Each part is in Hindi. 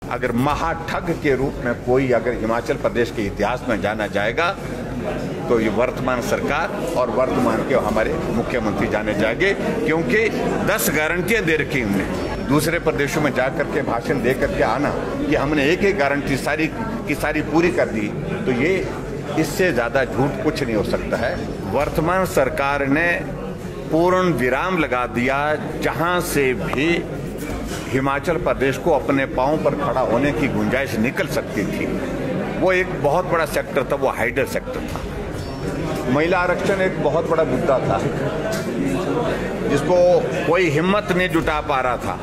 अगर महाठग के रूप में कोई अगर हिमाचल प्रदेश के इतिहास में जाना जाएगा तो ये वर्तमान सरकार और वर्तमान के हमारे मुख्यमंत्री जाने जाएंगे, क्योंकि 10 गारंटियां दे रखी हमने। दूसरे प्रदेशों में जाकर के भाषण दे करके आना कि हमने एक गारंटी सारी की सारी पूरी कर दी, तो ये इससे ज़्यादा झूठ कुछ नहीं हो सकता है। वर्तमान सरकार ने पूर्ण विराम लगा दिया, जहां से भी हिमाचल प्रदेश को अपने पांव पर खड़ा होने की गुंजाइश निकल सकती थी। वो एक बहुत बड़ा सेक्टर था, वो हाइडल सेक्टर था। महिला आरक्षण एक बहुत बड़ा मुद्दा था जिसको कोई हिम्मत नहीं जुटा पा रहा था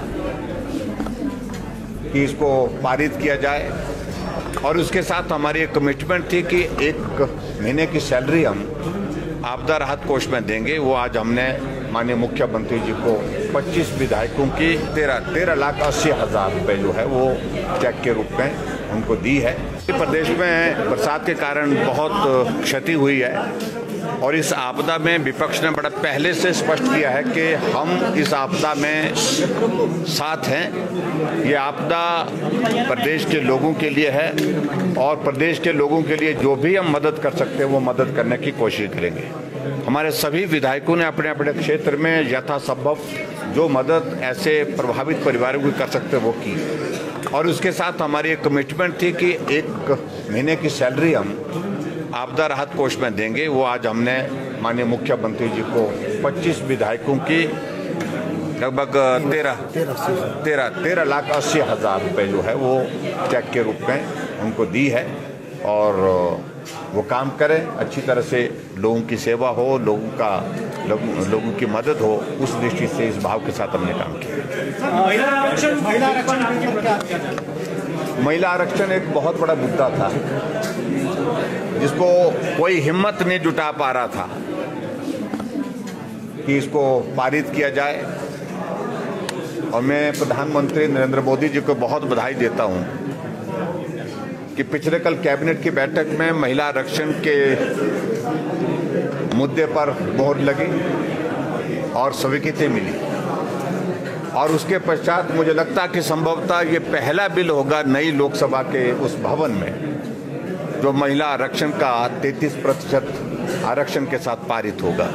कि इसको पारित किया जाए, और उसके साथ हमारी एक कमिटमेंट थी कि 1 महीने की सैलरी हम आपदा राहत कोष में देंगे। वो आज हमने माननीय मुख्यमंत्री जी को 25 विधायकों की 13,80,000 रुपए जो है वो चेक के रूप में उनको दी है। प्रदेश में बरसात के कारण बहुत क्षति हुई है, और इस आपदा में विपक्ष ने बड़ा पहले से स्पष्ट किया है कि हम इस आपदा में साथ हैं। ये आपदा प्रदेश के लोगों के लिए है, और प्रदेश के लोगों के लिए जो भी हम मदद कर सकते हैं वो मदद करने की कोशिश करेंगे। हमारे सभी विधायकों ने अपने अपने क्षेत्र में यथासंभव जो मदद ऐसे प्रभावित परिवारों को कर सकते वो की, और उसके साथ हमारी एक कमिटमेंट थी कि 1 महीने की सैलरी हम आपदा राहत कोष में देंगे। वो आज हमने माननीय मुख्यमंत्री जी को 25 विधायकों की लगभग 13,80,000 रुपए जो है वो चेक के रूप में उनको दी है, और वो काम करें अच्छी तरह से, लोगों की सेवा हो, लोगों की मदद हो, उस दृष्टि से इस भाव के साथ हमने काम किया। महिला आरक्षण एक बहुत बड़ा मुद्दा था जिसको कोई हिम्मत नहीं जुटा पा रहा था कि इसको पारित किया जाए, और मैं प्रधानमंत्री नरेंद्र मोदी जी को बहुत बधाई देता हूं कि पिछले कल कैबिनेट की बैठक में महिला आरक्षण के मुद्दे पर मोहर लगी और स्वीकृति मिली, और उसके पश्चात मुझे लगता कि संभवतः ये पहला बिल होगा नई लोकसभा के उस भवन में जो महिला आरक्षण का 33% आरक्षण के साथ पारित होगा।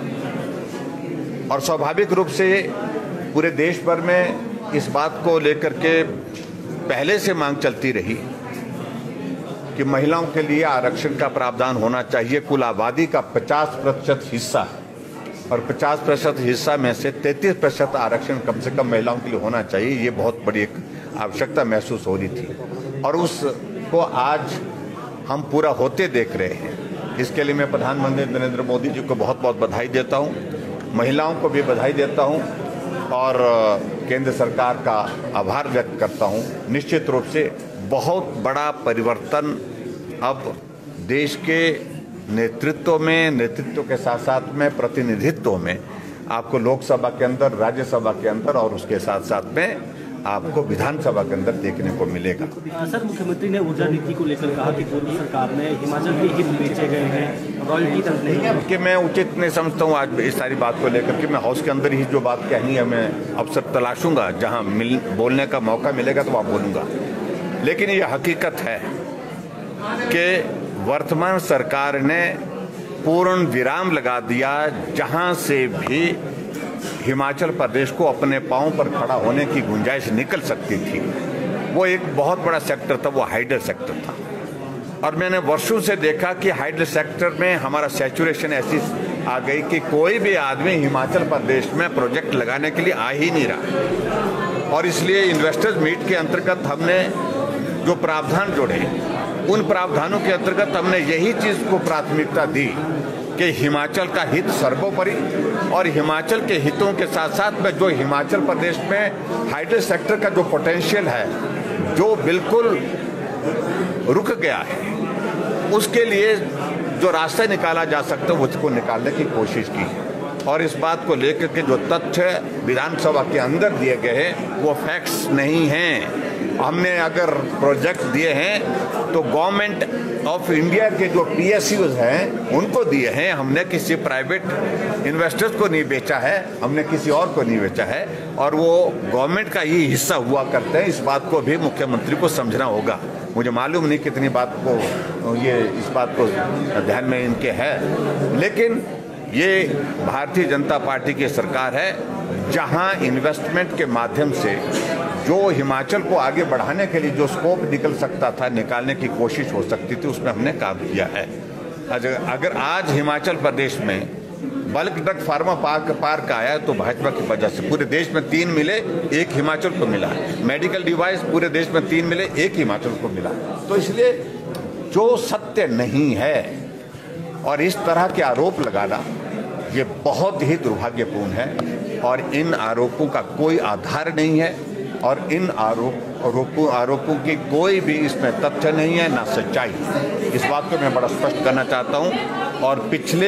और स्वाभाविक रूप से पूरे देश भर में इस बात को लेकर के पहले से मांग चलती रही कि महिलाओं के लिए आरक्षण का प्रावधान होना चाहिए। कुल आबादी का 50% हिस्सा, और 50% हिस्सा में से 33% आरक्षण कम से कम महिलाओं के लिए होना चाहिए। ये बहुत बड़ी एक आवश्यकता महसूस हो रही थी, और उसको आज हम पूरा होते देख रहे हैं। इसके लिए मैं प्रधानमंत्री नरेंद्र मोदी जी को बहुत बहुत बधाई देता हूँ, महिलाओं को भी बधाई देता हूँ, और केंद्र सरकार का आभार व्यक्त करता हूँ। निश्चित रूप से बहुत बड़ा परिवर्तन अब देश के नेतृत्व के साथ साथ में प्रतिनिधित्व में आपको लोकसभा के अंदर, राज्यसभा के अंदर, और उसके साथ साथ में आपको विधानसभा के अंदर देखने को मिलेगा। सर, मुख्यमंत्री ने ऊर्जा नीति को लेकर कहा कि पूर्व सरकार में हिमाचल के हित बेचे गए हैं, रॉयल्टी तक नहीं, कि मैं उचित नहीं समझता हूँ आज इस सारी बात को लेकर के। मैं हाउस के अंदर ही जो बात कहनी है मैं अवसर तलाशूंगा, जहाँ बोलने का मौका मिलेगा तो वहाँ बोलूँगा। लेकिन ये हकीकत है कि वर्तमान सरकार ने पूर्ण विराम लगा दिया, जहाँ से भी हिमाचल प्रदेश को अपने पांव पर खड़ा होने की गुंजाइश निकल सकती थी। वो एक बहुत बड़ा सेक्टर था, वो हाइडल सेक्टर था, और मैंने वर्षों से देखा कि हाइडल सेक्टर में हमारा सैचुरेशन ऐसी आ गई कि कोई भी आदमी हिमाचल प्रदेश में प्रोजेक्ट लगाने के लिए आ ही नहीं रहा। और इसलिए इन्वेस्टर्स मीट के अंतर्गत हमने जो प्रावधान जोड़े, उन प्रावधानों के अंतर्गत हमने यही चीज को प्राथमिकता दी कि हिमाचल का हित सर्वोपरि, और हिमाचल के हितों के साथ साथ में जो हिमाचल प्रदेश में हाइडल सेक्टर का जो पोटेंशियल है, जो बिल्कुल रुक गया है, उसके लिए जो रास्ता निकाला जा सकता है उसको निकालने की कोशिश की है। और इस बात को लेकर के जो तथ्य विधानसभा के अंदर दिए गए हैं वो फैक्ट्स नहीं हैं, हमने अगर प्रोजेक्ट दिए हैं तो गवर्नमेंट ऑफ इंडिया के जो PSUs हैं उनको दिए हैं। हमने किसी प्राइवेट इन्वेस्टर्स को नहीं बेचा है, हमने किसी और को नहीं बेचा है, और वो गवर्नमेंट का ही हिस्सा हुआ करते हैं। इस बात को भी मुख्यमंत्री को समझना होगा। मुझे मालूम नहीं कितनी बात को इस बात को ध्यान में इनके है, लेकिन ये भारतीय जनता पार्टी की सरकार है जहां इन्वेस्टमेंट के माध्यम से जो हिमाचल को आगे बढ़ाने के लिए जो स्कोप निकल सकता था, निकालने की कोशिश हो सकती थी, उसमें हमने काम किया है। अगर आज हिमाचल प्रदेश में बल्क ड्रग फार्मा पार्क आया तो भाजपा की वजह से। पूरे देश में 3 मिले, 1 हिमाचल को मिला। मेडिकल डिवाइस पूरे देश में 3 मिले, 1 हिमाचल को मिला। तो इसलिए जो सत्य नहीं है और इस तरह के आरोप लगाना ये बहुत ही दुर्भाग्यपूर्ण है, और इन आरोपों का कोई आधार नहीं है, और इन आरोपों की कोई भी इसमें तथ्य नहीं है, ना सच्चाई। इस बात को मैं बड़ा स्पष्ट करना चाहता हूं। और पिछले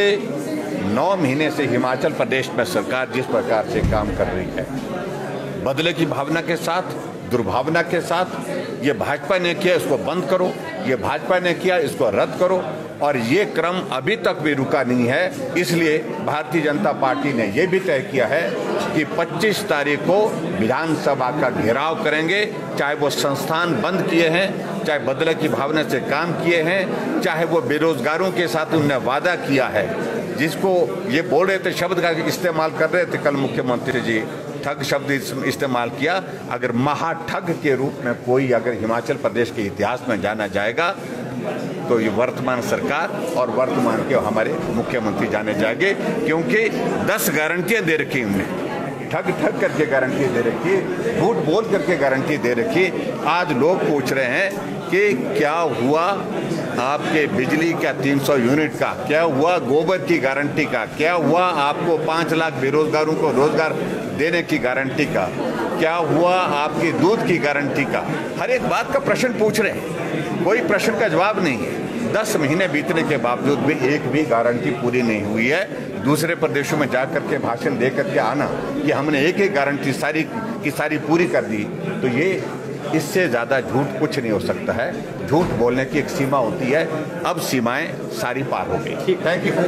9 महीने से हिमाचल प्रदेश में सरकार जिस प्रकार से काम कर रही है, बदले की भावना के साथ, दुर्भावना के साथ, ये भाजपा ने किया इसको बंद करो, ये भाजपा ने किया इसको रद्द करो, और ये क्रम अभी तक भी रुका नहीं है। इसलिए भारतीय जनता पार्टी ने ये भी तय किया है कि 25 तारीख को विधानसभा का घेराव करेंगे, चाहे वो संस्थान बंद किए हैं, चाहे बदले की भावना से काम किए हैं, चाहे वो बेरोजगारों के साथ उन्होंने वादा किया है, जिसको ये बोल रहे थे, शब्द का इस्तेमाल कर रहे थे कल मुख्यमंत्री जी, ठग शब्द इस्तेमाल किया। अगर महाठग के रूप में कोई अगर हिमाचल प्रदेश के इतिहास में जाना जाएगा तो ये वर्तमान सरकार और वर्तमान के हमारे मुख्यमंत्री जाने जाएंगे, क्योंकि 10 गारंटियां दे रखी उन्होंने। ठग करके गारंटी दे रखी, झूठ बोल करके गारंटी दे रखी। आज लोग पूछ रहे हैं कि क्या हुआ आपके बिजली का 300 यूनिट का, क्या हुआ गोबर की गारंटी का, क्या हुआ आपको 5 लाख बेरोजगारों को रोजगार देने की गारंटी का, क्या हुआ आपकी दूध की गारंटी का। हर एक बात का प्रश्न पूछ रहे हैं, कोई प्रश्न का जवाब नहीं है। 10 महीने बीतने के बावजूद भी एक भी गारंटी पूरी नहीं हुई है। दूसरे प्रदेशों में जाकर के भाषण दे करके आना कि हमने एक गारंटी सारी की सारी पूरी कर दी, तो ये इससे ज़्यादा झूठ कुछ नहीं हो सकता है। झूठ बोलने की एक सीमा होती है, अब सीमाएं सारी पार हो गई। Thank you.